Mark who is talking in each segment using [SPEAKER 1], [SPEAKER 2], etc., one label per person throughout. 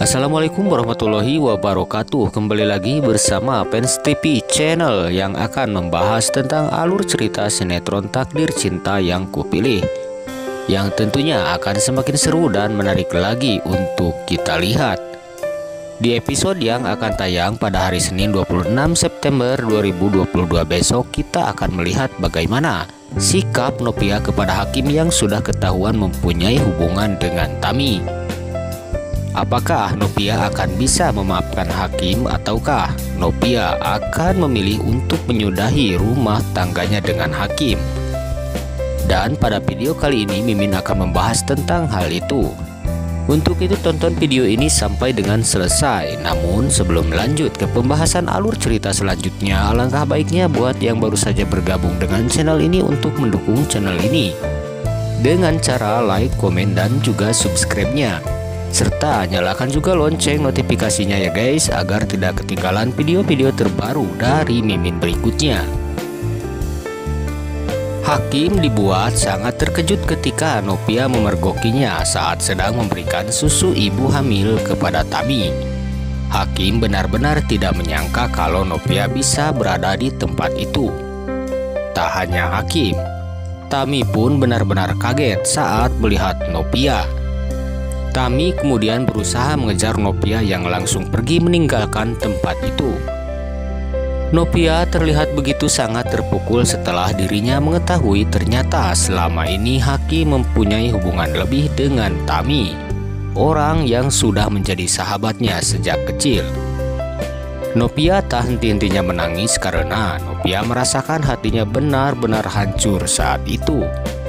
[SPEAKER 1] Assalamualaikum warahmatullahi wabarakatuh. Kembali lagi bersama Fans TV Channel yang akan membahas tentang alur cerita sinetron Takdir Cinta yang Kupilih, yang tentunya akan semakin seru dan menarik lagi untuk kita lihat. Di episode yang akan tayang pada hari Senin 26 September 2022 besok, kita akan melihat bagaimana sikap Nopia kepada Hakim yang sudah ketahuan mempunyai hubungan dengan Tami. Apakah Nopia akan bisa memaafkan Hakim ataukah Nopia akan memilih untuk menyudahi rumah tangganya dengan Hakim? Dan pada video kali ini Mimin akan membahas tentang hal itu. Untuk itu tonton video ini sampai dengan selesai. Namun sebelum lanjut ke pembahasan alur cerita selanjutnya, alangkah baiknya buat yang baru saja bergabung dengan channel ini untuk mendukung channel ini dengan cara like, komen, dan juga subscribe-nya. Serta nyalakan juga lonceng notifikasinya ya guys, agar tidak ketinggalan video-video terbaru dari Mimin berikutnya. Hakim dibuat sangat terkejut ketika Nopia memergokinya saat sedang memberikan susu ibu hamil kepada Tami. Hakim benar-benar tidak menyangka kalau Nopia bisa berada di tempat itu. Tak hanya Hakim, Tami pun benar-benar kaget saat melihat Nopia. Tami kemudian berusaha mengejar Nopia yang langsung pergi meninggalkan tempat itu. Nopia terlihat begitu sangat terpukul setelah dirinya mengetahui ternyata selama ini Hakim mempunyai hubungan lebih dengan Tami, orang yang sudah menjadi sahabatnya sejak kecil. Nopia tak henti-hentinya menangis karena Nopia merasakan hatinya benar-benar hancur saat itu.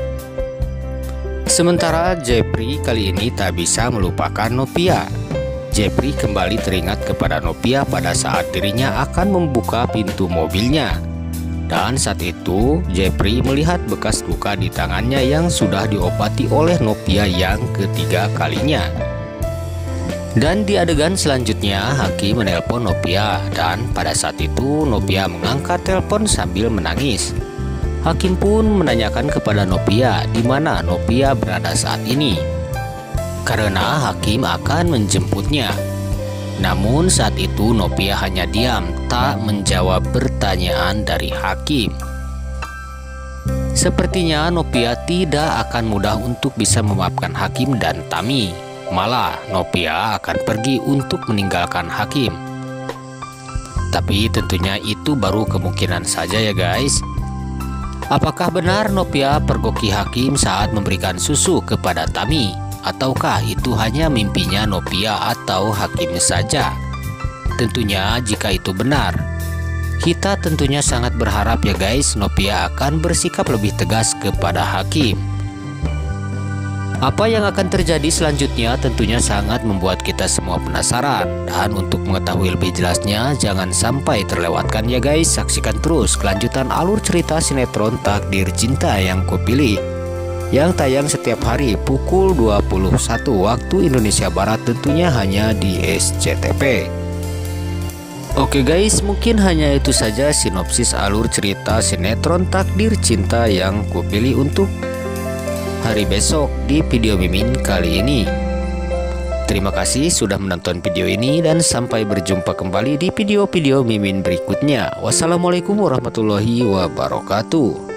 [SPEAKER 1] Sementara Jepri kali ini tak bisa melupakan Nopia. Jepri kembali teringat kepada Nopia pada saat dirinya akan membuka pintu mobilnya. Dan saat itu Jepri melihat bekas luka di tangannya yang sudah diobati oleh Nopia yang ketiga kalinya. Dan di adegan selanjutnya Hakim menelpon Nopia, dan pada saat itu Nopia mengangkat telepon sambil menangis. Hakim pun menanyakan kepada Nopia di mana Nopia berada saat ini, karena Hakim akan menjemputnya. Namun saat itu Nopia hanya diam, tak menjawab pertanyaan dari Hakim. Sepertinya Nopia tidak akan mudah untuk bisa memaafkan Hakim dan Tami. Malah Nopia akan pergi untuk meninggalkan Hakim. Tapi tentunya itu baru kemungkinan saja ya guys. Apakah benar Nopia pergoki Hakim saat memberikan susu kepada Tami? Ataukah itu hanya mimpinya Nopia atau Hakimnya saja? Tentunya jika itu benar, kita tentunya sangat berharap ya guys Nopia akan bersikap lebih tegas kepada Hakim. Apa yang akan terjadi selanjutnya tentunya sangat membuat kita semua penasaran. Dan untuk mengetahui lebih jelasnya, jangan sampai terlewatkan ya guys. Saksikan terus kelanjutan alur cerita sinetron Takdir Cinta yang Kupilih, yang tayang setiap hari pukul 21 waktu Indonesia Barat, tentunya hanya di SCTV. Oke guys, mungkin hanya itu saja sinopsis alur cerita sinetron Takdir Cinta yang Kupilih untuk hari besok di video Mimin kali ini. Terima kasih sudah menonton video ini dan sampai berjumpa kembali di video-video Mimin berikutnya. Wassalamualaikum warahmatullahi wabarakatuh.